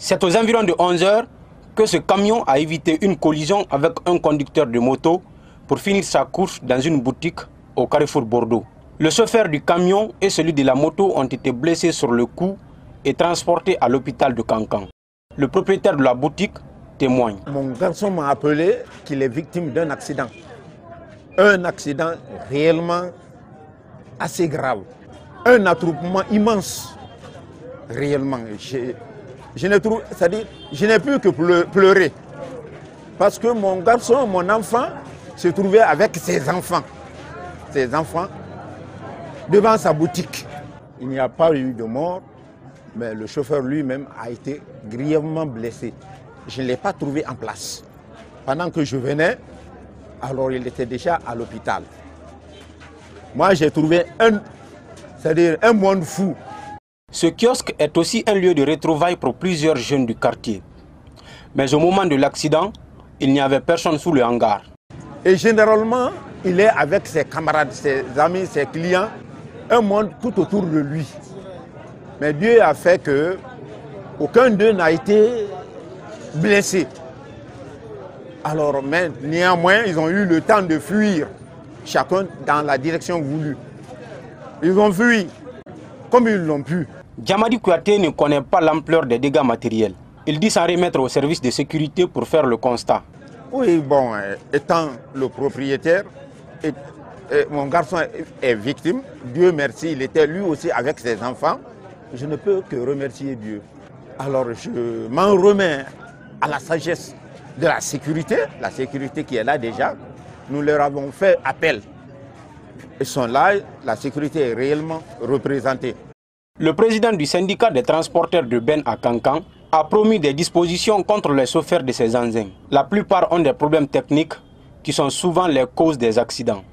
C'est aux environs de 11 h que ce camion a évité une collision avec un conducteur de moto pour finir sa course dans une boutique au Carrefour Bordeaux. Le chauffeur du camion et celui de la moto ont été blessés sur le coup et transportés à l'hôpital de Cancan. Le propriétaire de la boutique témoigne. Mon garçon m'a appelé qu'il est victime d'un accident. Un accident réellement assez grave. Un attroupement immense. Réellement. Je n'ai plus que pleurer. Parce que mon garçon, mon enfant, se trouvait avec ses enfants devant sa boutique. Il n'y a pas eu de mort, mais le chauffeur lui-même a été grièvement blessé. Je ne l'ai pas trouvé en place. Pendant que je venais, alors il était déjà à l'hôpital. Moi, j'ai trouvé un monde fou. Ce kiosque est aussi un lieu de retrouvailles pour plusieurs jeunes du quartier. Mais au moment de l'accident, il n'y avait personne sous le hangar. Et généralement, il est avec ses camarades, ses amis, ses clients, un monde tout autour de lui. Mais Dieu a fait que aucun d'eux n'a été blessé. Alors, mais néanmoins, ils ont eu le temps de fuir, chacun dans la direction voulue. Ils ont fui comme ils l'ont pu. Djamadi Kouyaté ne connaît pas l'ampleur des dégâts matériels. Il dit s'en remettre au service de sécurité pour faire le constat. Oui, bon, étant le propriétaire, mon garçon est victime. Dieu merci, il était lui aussi avec ses enfants. Je ne peux que remercier Dieu. Alors je m'en remets à la sagesse de la sécurité qui est là déjà. Nous leur avons fait appel. Ils sont là, la sécurité est réellement représentée. Le président du syndicat des transporteurs de bennes à Cancan a promis des dispositions contre les chauffeurs de ces engins. La plupart ont des problèmes techniques qui sont souvent les causes des accidents.